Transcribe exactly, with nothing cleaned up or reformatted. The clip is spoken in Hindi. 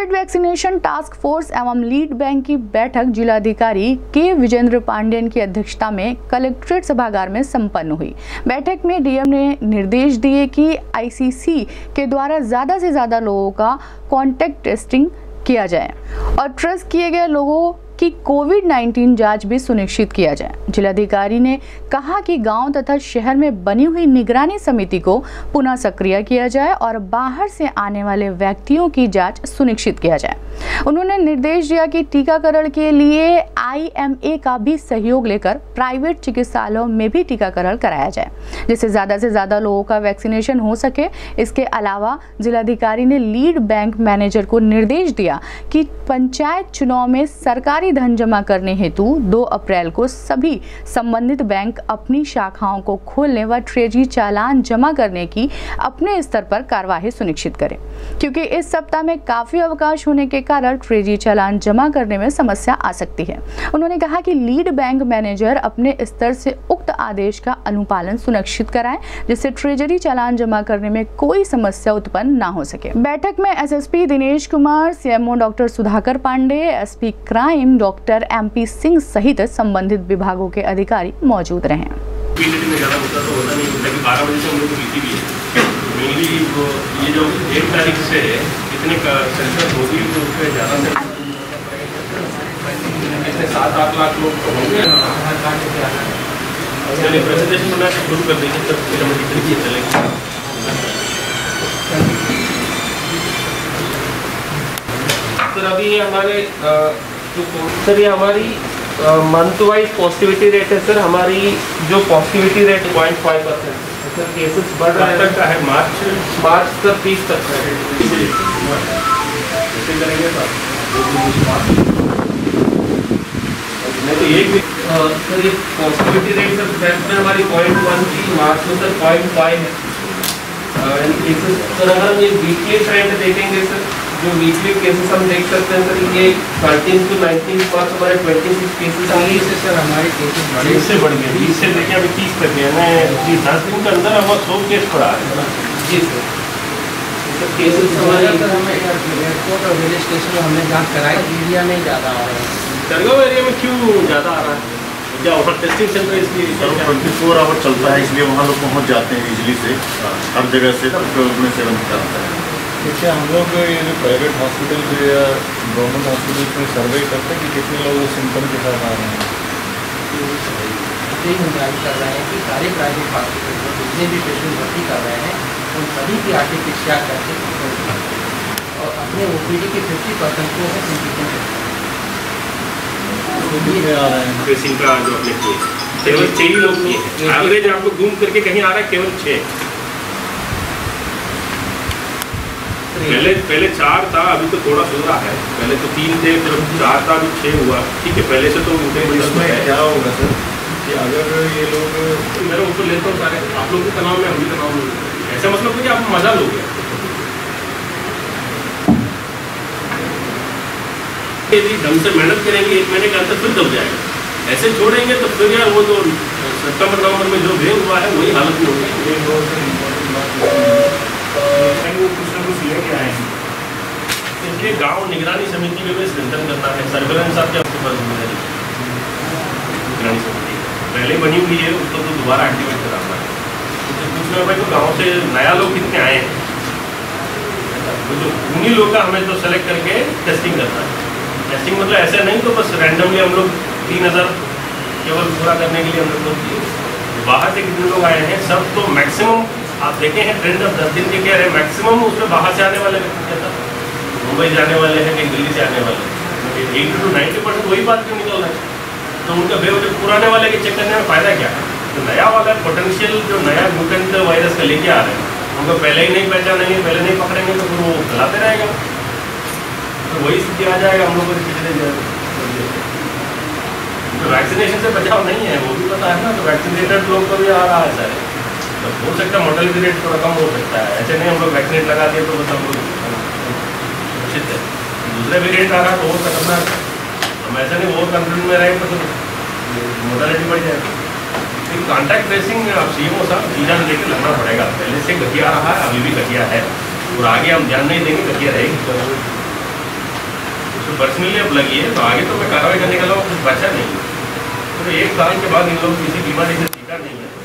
कोविड वैक्सीनेशन टास्क फोर्स एवं लीड बैंक की बैठक जिलाधिकारी के विजेंद्र पांडेयन की अध्यक्षता में कलेक्ट्रेट सभागार में संपन्न हुई। बैठक में डीएम ने निर्देश दिए कि आईसीसी के द्वारा ज्यादा से ज्यादा लोगों का कॉन्टैक्ट टेस्टिंग किया जाए और ट्रेस किए गए लोगों कि कोविड नाइन्टीन जांच भी सुनिश्चित किया जाए। जिलाधिकारी ने कहा कि गांव तथा शहर में बनी हुई निगरानी समिति को पुनः सक्रिय किया जाए और बाहर से आने वाले व्यक्तियों की जांच सुनिश्चित किया जाए। उन्होंने निर्देश दिया कि टीकाकरण के लिए आईएमए का भी सहयोग लेकर प्राइवेट चिकित्सालयों में भी टीकाकरण कराया जाए, जिससे ज्यादा से ज्यादा लोगों का वैक्सीनेशन हो सके। इसके अलावा जिलाधिकारी ने लीड बैंक मैनेजर को निर्देश दिया कि पंचायत चुनाव में सरकारी धन जमा करने हेतु दो अप्रैल को सभी संबंधित बैंक अपनी शाखाओं को खोलने व ट्रेजरी चालान जमा करने की अपने स्तर पर कार्यवाही सुनिश्चित करें, क्योंकि इस सप्ताह में काफी अवकाश होने के कारण ट्रेजरी चालान जमा करने में समस्या आ सकती है। उन्होंने कहा कि लीड बैंक मैनेजर अपने स्तर से उक्त आदेश का अनुपालन सुनिश्चित कराएं, जिससे ट्रेजरी चालान जमा करने में कोई समस्या उत्पन्न न हो सके। बैठक में SSP Dinesh Kumar, CMO doctor Sudhakar Pandey, SP crime doctor MP Singh सहित संबंधित विभागों के अधिकारी मौजूद रहे। ये जो एक तारीख से कितने का सेंसस होगी तो उसमें ज़्यादा से सात आठ लाख लोग तो होंगे। चलिए प्रेजेंटेशन बनाना शुरू कर दीजिए, तब कमेटी तरीके चलेगी। सर अभी हमारे जो सर ये हमारी मंथ वाइज पॉजिटिविटी रेट है सर। हमारी जो positivity rate point five percent sir, cases बढ़ रहा है तक का है मार्च मार्च तक तीस तक है। ऐसे करेंगे नहीं तो एक सर ये पॉजिटिविटी रेट सर फेब में हमारी पॉइंट वन थी, मार्च में सर पॉइंट फाइव है। केसेस सर अगर हम ये वीकली ट्रेंड देखेंगे सर, जो वीकली केसेस हम देख सकते हैं सर, ये थर्टीन टू नाइनटीन मार्च हमारे ट्वेंटी सिक्स केसेस आए से सर हमारे केसेस बड़े से बढ़ गए। बीस से लेकर अभी तीस तक गए जी। दस दिन के अंदर हमारा सौ केस पड़ा है जी सर। केसेस हमारे हमें एयरपोर्ट और रेलवे स्टेशन में हमने जाँच कराई, एरिया में ज़्यादा आ रहा है। सरगांव एरिया में क्यों ज़्यादा आ रहा है? क्या वहाँ टेस्टिंग सेंटर इसलिए ट्वेंटी फोर आवर चलता है, इसलिए वहाँ लोग पहुँच जाते हैं इजली से, हर जगह से अपने सेवन करता है। देखिए हम लोग ये जो प्राइवेट हॉस्पिटल या गवर्नमेंट हॉस्पिटल में सर्वे करते हैं कि कितने लोग सिम्टम के साथ आ रहे हैं। यही हम जारी कर रहे हैं कि सारे प्राइवेट हॉस्पिटल में जितने भी पेशेंट भर्ती कर रहे हैं उन सभी की R T P C R करके और अपने ओ पी डी के फिफ्टी परसेंट को है ट्रेसिंग का जो अपने किए केवल छः ही लोग किए हैं। एवरेज आपको घूम करके कहीं आ रहा है केवल छः। पहले पहले चार था, अभी तो थोड़ा सुधरा है। पहले तो तीन थे, फिर चार था, अभी छः हुआ। ठीक है, पहले से तो इसमें क्या होगा सर कि अगर ये लोग मेरा ऊपर लेता हूँ सारे, आप लोग भी तनाव में हम भी तनाव में, ऐसा मतलब कि आप मजा लोगे। यदि ढंग से मेहनत करेंगे एक महीने के अंदर फिर दब जाएगा। ऐसे छोड़ेंगे तो फिर यार वो जो सितंबर नवंबर में जो वेव हुआ है वही हालत में हो गई। कुछ ना कुछ लेके आए हैं, इसलिए गांव निगरानी समिति में भी स्ट्रेंथन करना है। सर्वेलेंस आपके आपके पास जिम्मेदारी निगरानी समिति पहले बनी हुई है, उसको तो दोबारा एक्टिवेट कराना है। तो पूछना भाई तो गाँव से नया लोग कितने आए हैं, तो जो उन्हीं लोग का हमें तो सेलेक्ट करके टेस्टिंग करना है। टेस्टिंग मतलब ऐसे नहीं तो बस रैंडमली हम लोग तीन हज़ार केवल पूरा करने के लिए हम लोग किए। बाहर से कितने लोग आए हैं सब तो मैक्सिमम आप देखे हैं ट्रेंड अब दस दिन के क्या रहे, मैक्सिमम उसमें बाहर से आने वाले व्यक्ति क्या था, मुंबई जाने वाले हैं, कहीं दिल्ली से आने वाले हैं। एट्टी टू नाइन्टी परसेंट वही बात क्यों निकल रहा है? तो उनका बेव जो पुराने वाले के चेक करने में फ़ायदा क्या है? तो नया वाला पोटेंशियल जो नया म्यूटेंट वायरस का लेके आ रहे हैं, उनको पहले ही नहीं पहचानेंगे, पहले नहीं पकड़ेंगे तो फिर वो फैलाते रहेगा। तो वही स्थिति आ जाएगा हम लोगों के पिछले जाएगा। तो वैक्सीनेशन से बचाव नहीं है, वो भी पता है ना। तो वैक्सीनेटेड लोग को भी आ रहा है सारे, तो हो सकता है मोर्टेलिटी रेट थोड़ा कम हो सकता है। ऐसे नहीं हम लोग वैक्सीनेट लगा दिए तो बस हम लोग सुरक्षित है। दूसरा वेरिएंट आ रहा है तो और खतरनाक है। हम ऐसे नहीं और कंट्रोल में रहे तो मोर्टेलिटी बढ़ जाएगी। कॉन्टैक्ट ट्रेसिंग अब सी एम ओ साहब चीज़ा लेकर लगना पड़ेगा। पहले से घटिया रहा है, अभी भी घटिया है और आगे हम ध्यान नहीं देंगे, घटिया रहेगी। तो पर्सनली अब लगी है, तो आगे तो मैं कार्रवाई करने के अलावा कुछ बचा नहीं। तो एक साल के बाद इन लोगों को किसी बीमारी से सीखा नहीं है।